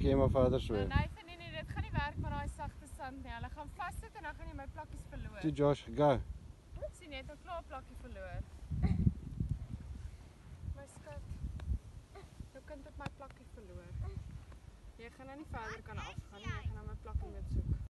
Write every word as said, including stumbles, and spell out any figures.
kan jy maar verder swem. Nee, nee, nee, dit gaan nie werk met daai sagte sand nie. Hulle gaan vassit en dan gaan jy my plakkies verloor. Toe Josh, go. Sien jy het al klaar 'n plakkie verloor. My skat. Jou kind het my plakkie verloor. Jy gaan nou nie verder kan afgaan nie. Jy gaan nou my plakkie moet soek.